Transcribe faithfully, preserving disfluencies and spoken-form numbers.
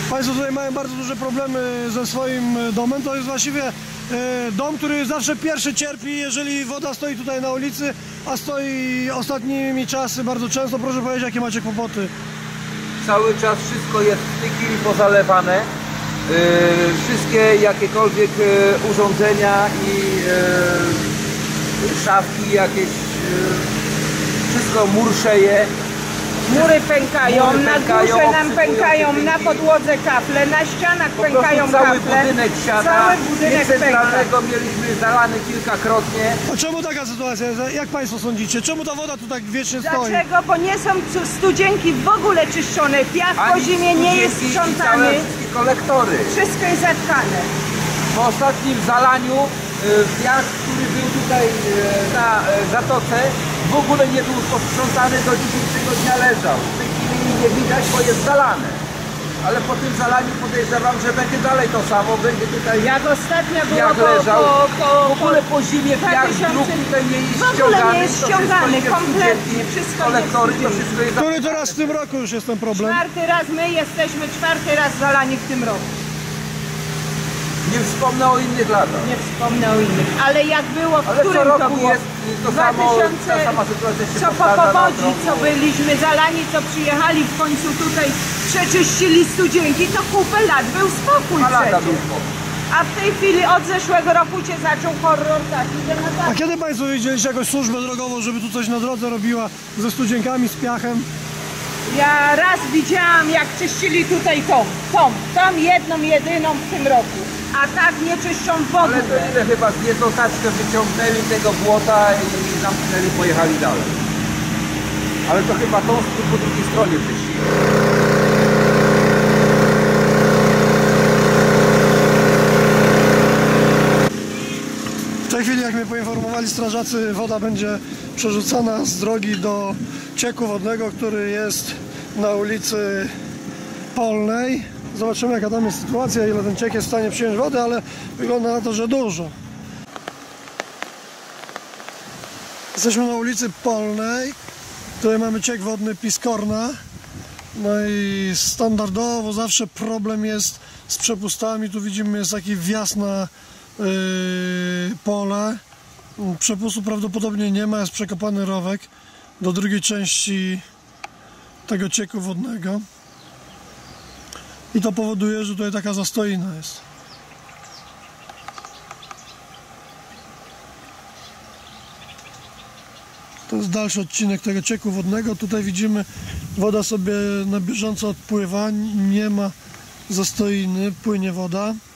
Państwo tutaj mają bardzo duże problemy ze swoim domem. To jest właściwie dom, który zawsze pierwszy cierpi, jeżeli woda stoi tutaj na ulicy, a stoi ostatnimi czasy bardzo często. Proszę powiedzieć, jakie macie kłopoty? Cały czas wszystko jest w tej chwili pozalewane. Yy, wszystkie jakiekolwiek yy, urządzenia i yy, szafki jakieś, yy, wszystko murszeje. Mury pękają, Mury na pękają, górze nam pękają, się na podłodze kafle, na ścianach po pękają cały kafle. budynek siada. Cały budynek pęka. Centralnego mieliśmy zalany kilkakrotnie. A czemu taka sytuacja? Jak Państwo sądzicie? Czemu ta woda tu tak wiecznie stoi? Dlaczego? Bo nie są studzienki w ogóle czyszczone. Piach po Ani zimie nie jest studzienki i sprzątany. całe wszystkie kolektory. Wszystko jest zatkane. Po ostatnim zalaniu y, piach, który był tutaj y, na y, zatoce, w ogóle nie był posprzątany, do dzisiejszego dnia leżał. W tej chwili nie widać, bo jest zalane. Ale po tym zalaniu podejrzewam, że będzie dalej to samo, będzie tutaj Jak ostatnio było piach po, leżał. po, po, W ogóle po zimie dwa piach z tysiące dróg tutaj nie jest w ogóle ściągany. nie jest To ściągany, wszystko idzie w kompletnie. studzienki, Wszystko kolektory, idzie w to wszystko jest Który to raz w tym roku już jest ten problem? Czwarty raz my jesteśmy, czwarty raz zalani w tym roku. Nie wspomnę o innych latach. Nie wspomnę o innych, ale jak było, w Ale co którym roku to było? jest to samo, ta sama sytuacja się co po powtarza powodzi, na roku. co byliśmy zalani, co przyjechali w końcu tutaj, przeczyścili studzienki, to kupę lat był spokój Dwa lata przecież. był spokój. A w tej chwili od zeszłego roku się zaczął horror taki, że A naprawdę... kiedy Państwo widzieliście jakąś służbę drogową, żeby tu coś na drodze robiła ze studzienkami, z piachem? Ja raz widziałam, jak czyścili tutaj tą, tą, tą jedną, jedyną w tym roku. A tak nie czyszczą w Ale ogóle. to ile chyba z jedną taczkę wyciągnęli tego błota i zamknęli, pojechali dalej. Ale to chyba tą po drugiej stronie czyścili. W tej chwili, jak mnie poinformowali strażacy, woda będzie przerzucana z drogi do cieku wodnego, który jest na ulicy Polnej. Zobaczymy, jaka tam jest sytuacja, ile ten ciek jest w stanie przyjąć wody, ale wygląda na to, że dużo. Jesteśmy na ulicy Polnej. Tutaj mamy ciek wodny Piskorna. No i standardowo zawsze problem jest z przepustami. Tu widzimy, jest taki wjazd na yy, pole. Przepustu prawdopodobnie nie ma, jest przekopany rowek do drugiej części tego cieku wodnego. I to powoduje, że tutaj taka zastoina jest. To jest dalszy odcinek tego cieku wodnego. Tutaj widzimy, woda sobie na bieżąco odpływa, nie ma zastoiny, płynie woda.